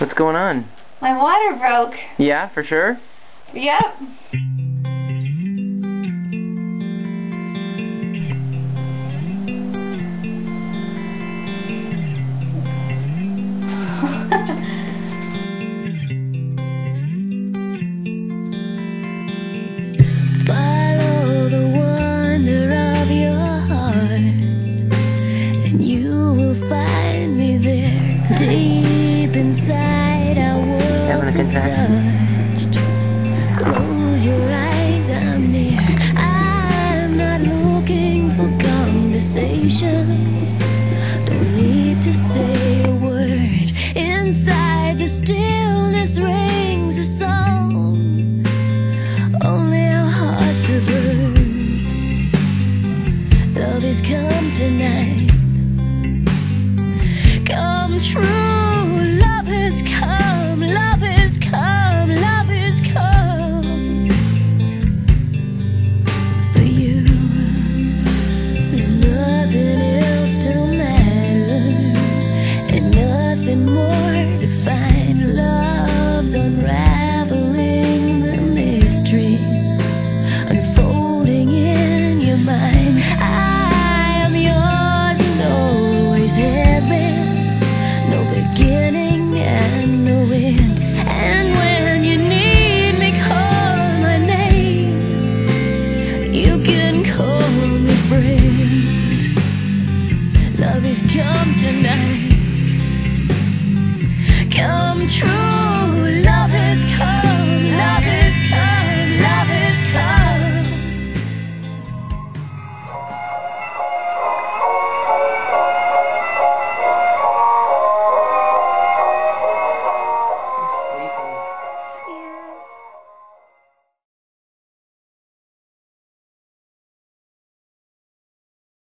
What's going on? My water broke. Yeah, for sure? Yep. Follow the wonder of your heart, and you will find me there. Deep inside our worlds are touched. Close your eyes, I'm near. I'm not looking for conversation. Don't need to say a word. Inside the stillness rings a song. Only our hearts have heard. Love has come tonight. Come true. Love has come. Love has come. Love has come for you. There's nothing else to matter, and nothing more to find. Love's unraveling the mystery, unfolding in your mind. I am yours and always have been. No beginning and no end. And when you need me, call my name. You can call me friend. Love has come tonight. Come true.